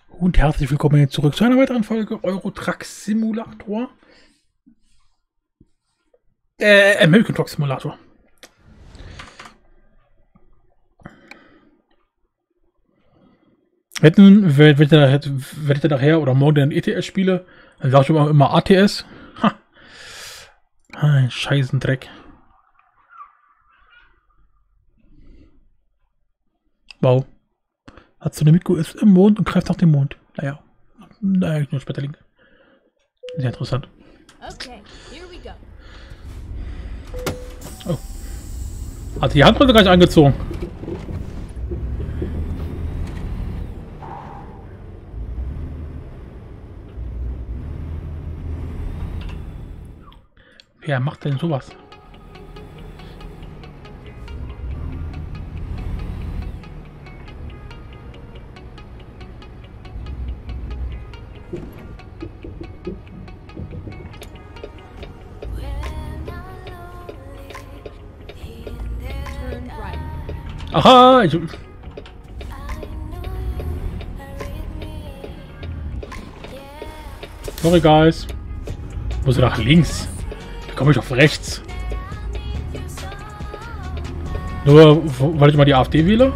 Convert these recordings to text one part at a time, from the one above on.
Und herzlich willkommen zurück zu einer weiteren Folge Euro Truck Simulator. American Truck Simulator. Wenn ich nachher oder morgen den ETS spiele, dann sag ich immer ATS. Ha. Ein Scheißendreck. Wow. Hat so eine Mikro ist im Mond und greift nach dem Mond. Naja, nur später Link. Sehr interessant. Okay, here we go. Oh. Hat die Handbremse gleich angezogen. Wer macht denn sowas? Turn right. Aha! Sorry, guys. Muss ich nach links? Da komme ich auf rechts. Nur, weil ich mal die AfD wähle?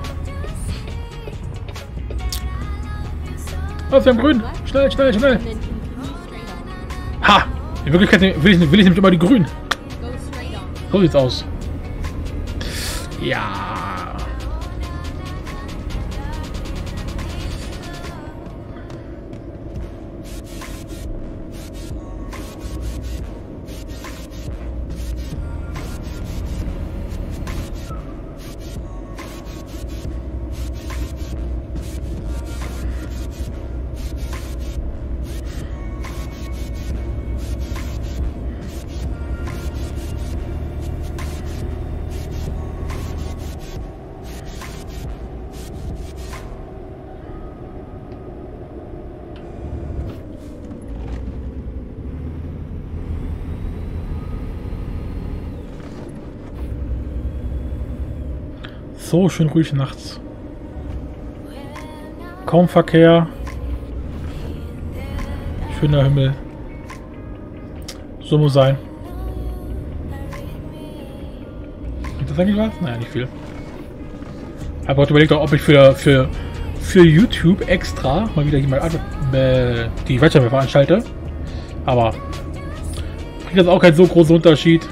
Oh, wir haben grün. Schnell, schnell, schnell. And then continue straight on. Ha! In Wirklichkeit will ich nämlich immer die grün. Go straight on. So sieht's aus. Ja. So schön ruhig nachts. Kaum Verkehr. Schöner Himmel. So muss sein. Ist das eigentlich was? Naja, nicht viel. Ich habe heute überlegt, ob ich für YouTube extra mal wieder die Wettbewerbe veranstalte. Aber bringt das auch keinen so großen Unterschied.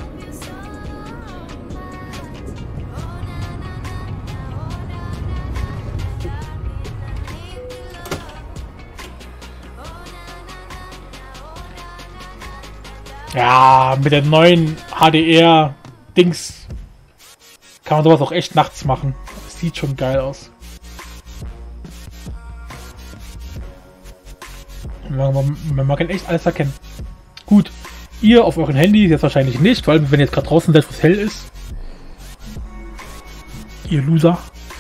Ja, mit der neuen HDR-Dings kann man sowas auch echt nachts machen. Das sieht schon geil aus. Man kann echt alles erkennen. Gut, ihr auf euren Handy jetzt wahrscheinlich nicht, weil wenn ihr jetzt gerade draußen seid, wo es hell ist. Ihr Loser.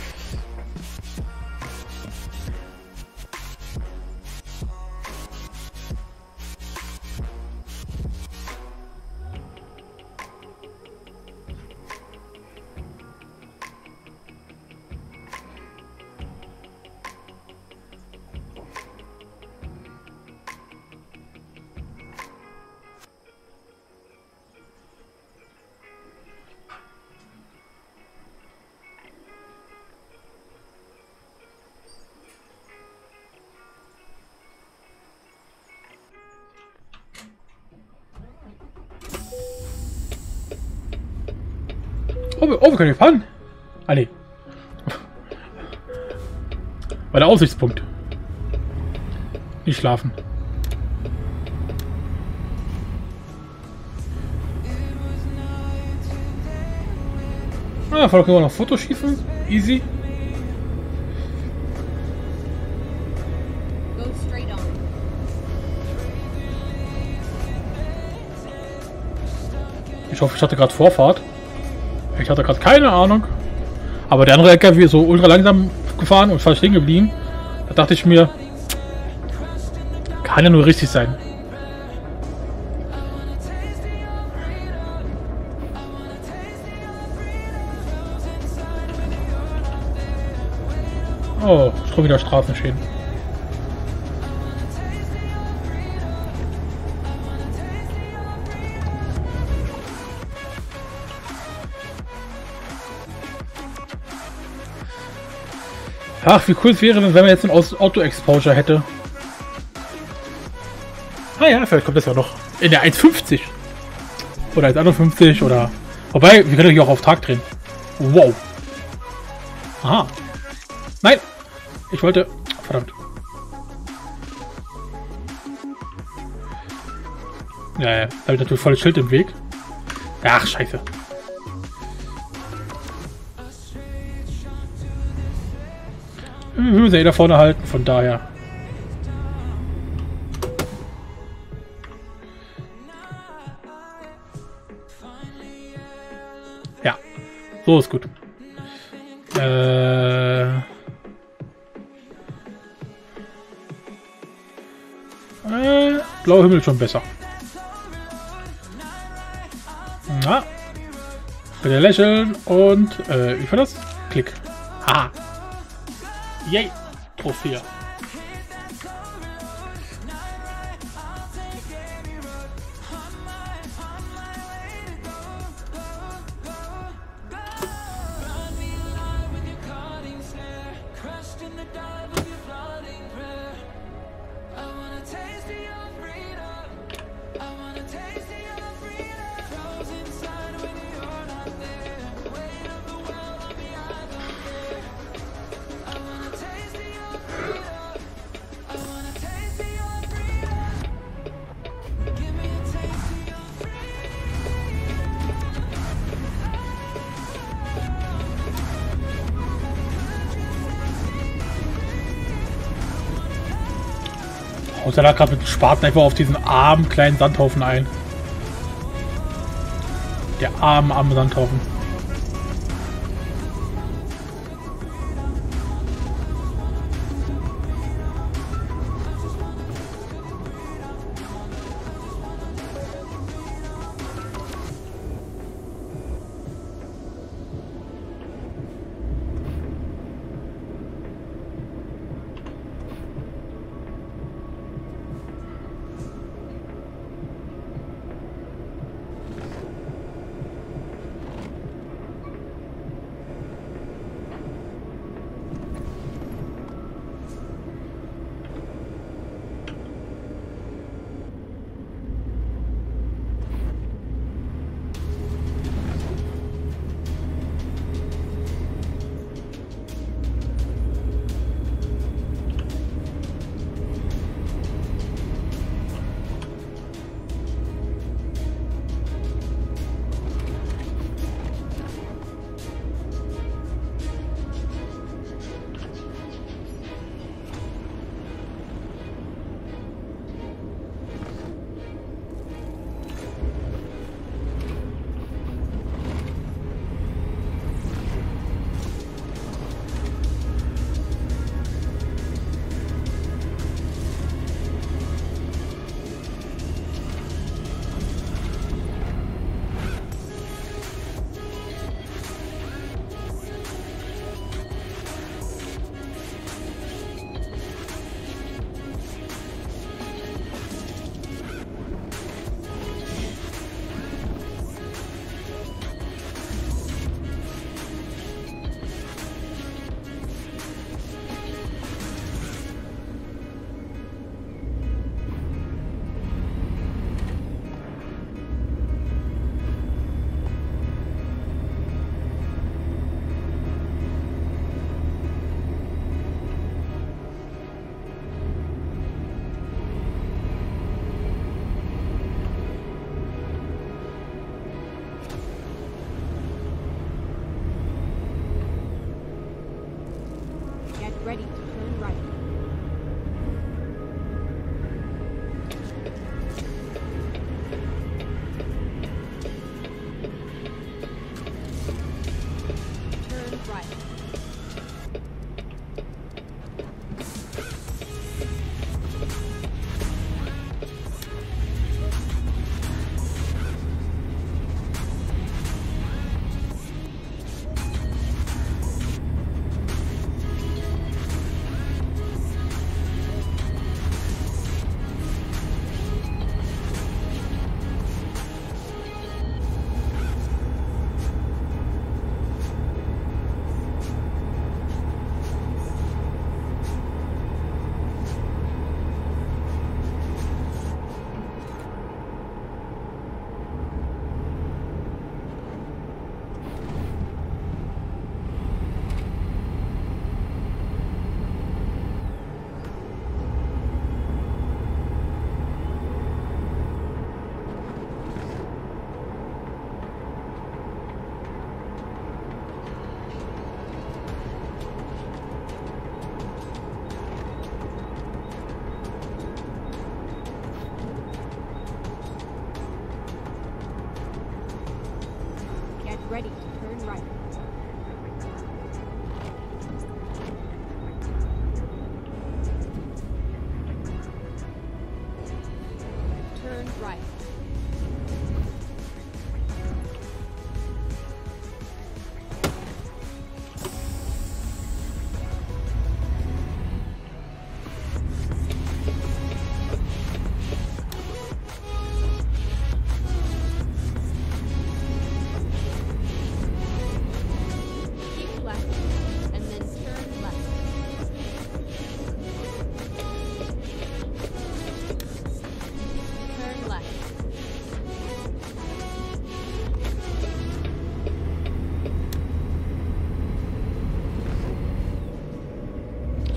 Oh, wir können nicht fahren. Ah, nee. Bei der Aussichtspunkt. Nicht schlafen. Ah, vorher können wir noch Fotos schießen. Easy. Go straight on. Ich hoffe, ich hatte gerade Vorfahrt. Ich hatte gerade keine Ahnung. Aber der andere LKW ist so ultra langsam gefahren und fast stehen geblieben. Da dachte ich mir, kann ja nur richtig sein. Oh, schon wieder Straßenschäden. Ach, wie cool es wäre, wenn man jetzt ein Auto-Exposure hätte. Ah ja, vielleicht kommt das ja noch in der 1,50. Oder 1,51 oder... Wobei, wir können hier auch auf Tag drehen. Wow. Aha. Nein! Ich wollte... Verdammt. Ja, da habe ich natürlich volles Schild im Weg. Ach, scheiße. Wir müssen ja da vorne halten, von daher. Ja, so ist gut. Blauer Himmel schon besser. Na, bitte lächeln und wie war das? Klick. Ah. Yay! Trophäe. Und er lag gerade mit dem Spaten einfach auf diesen armen kleinen Sandhaufen ein. Der arme Sandhaufen. Ready to turn right. Turn right.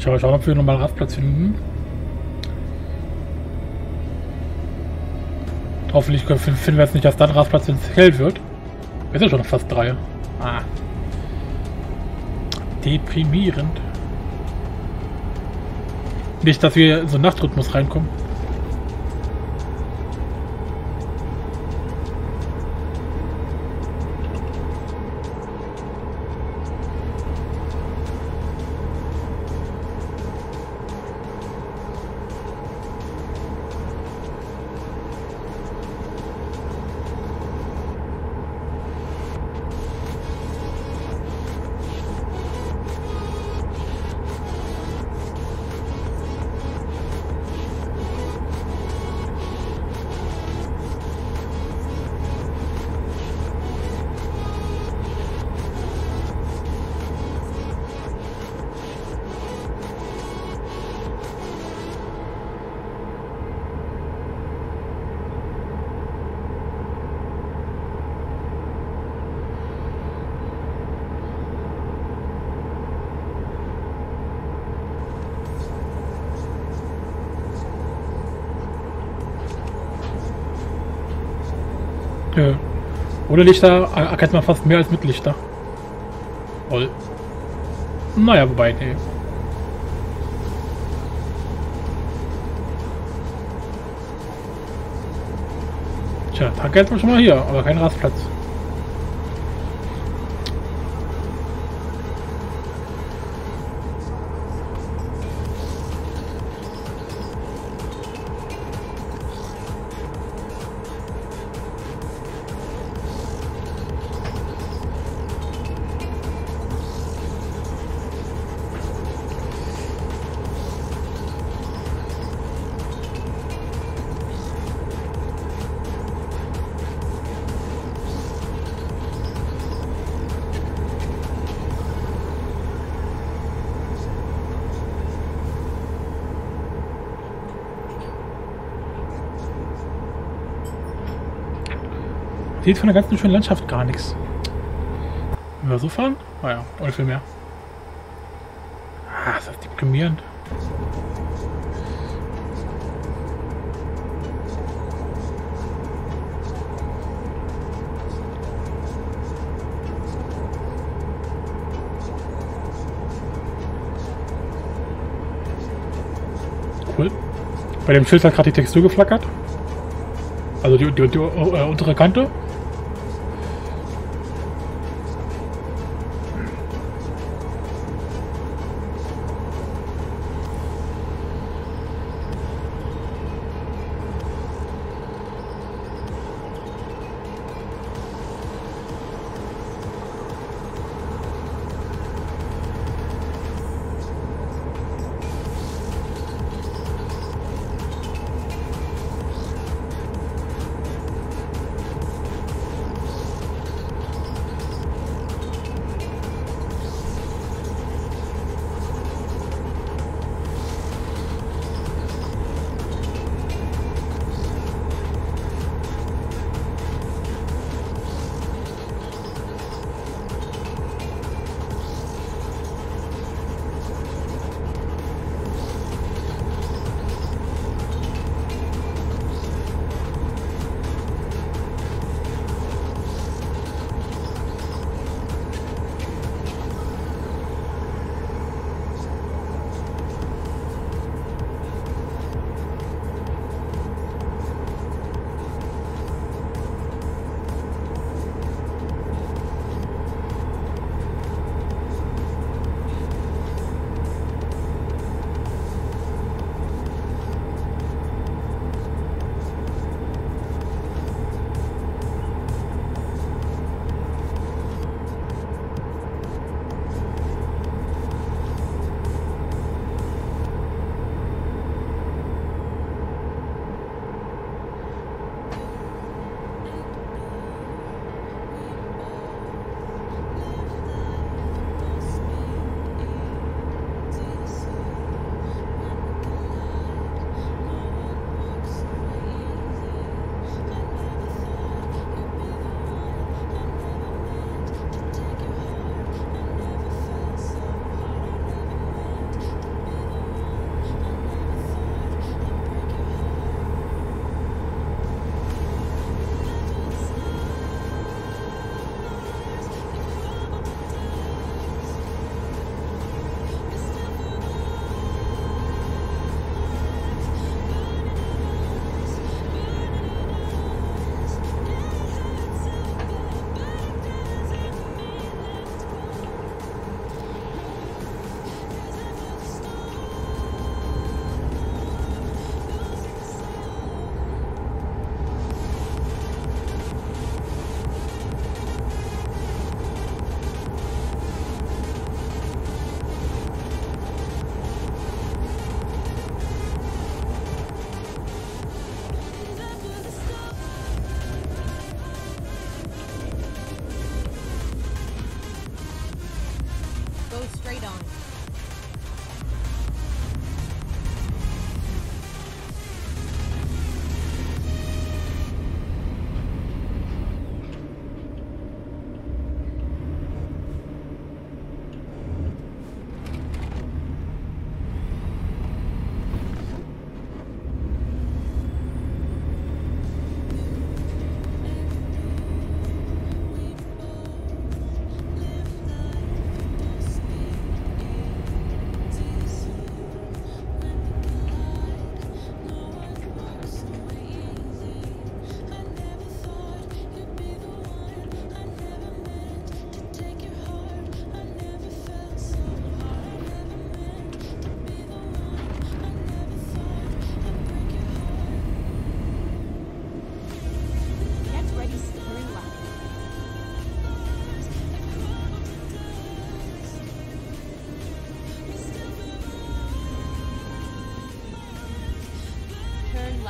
Schauen, ob wir nochmal einen Rastplatz finden. Hoffentlich finden wir jetzt nicht, dass dann Rastplatz, wenn es hell wird. Wir sind schon fast 3. Ah. Deprimierend. Nicht, dass wir in so einen Nachtrhythmus reinkommen. Ohne Lichter erkennt man fast mehr als mit Lichter. Voll. Naja, wobei, nee. Tja, Tank jetzt schon mal hier, aber kein Rastplatz. Sieht von der ganzen schönen Landschaft gar nichts. Wenn wir so fahren? Ah ja, oder viel mehr. Ah, ist das deprimierend. Cool. Bei dem Schild hat gerade die Textur geflackert. Also die untere Kante.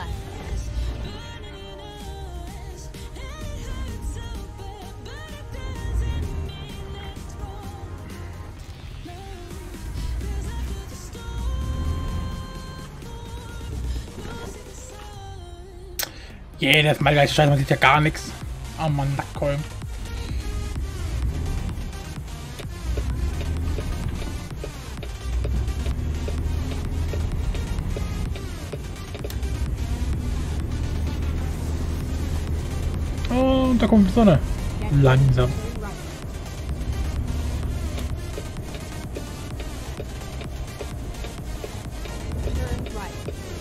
left. Jedes Mal gleich Scheiße, man sieht ja gar nichts. Oh Mann, Nackkolm. Und da kommt die Sonne. Langsam. Turn right.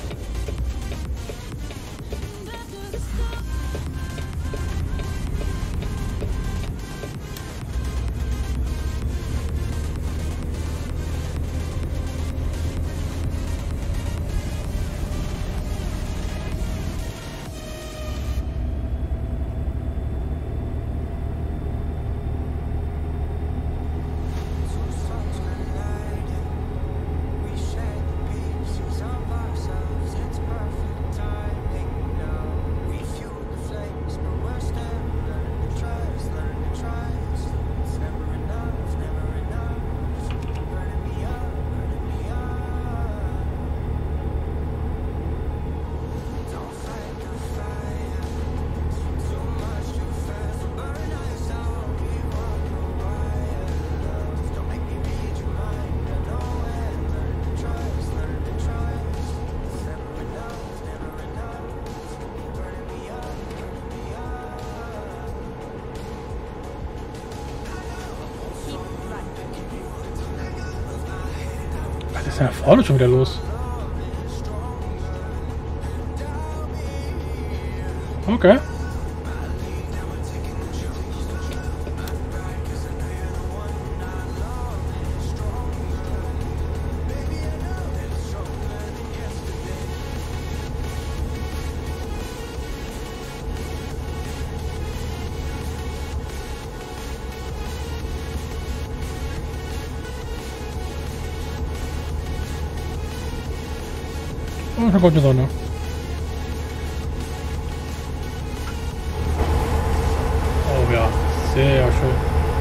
Was ist denn da vorne schon wieder los? Okay. Oh, da kommt die Sonne. Oh ja, sehr schön.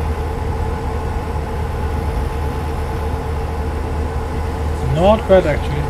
Not bad actually.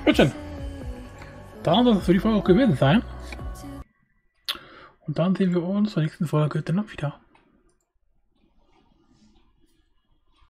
Gut schön. Dann soll das für die Folge auch gewesen sein. Und dann sehen wir uns zur nächsten Folge dann noch wieder.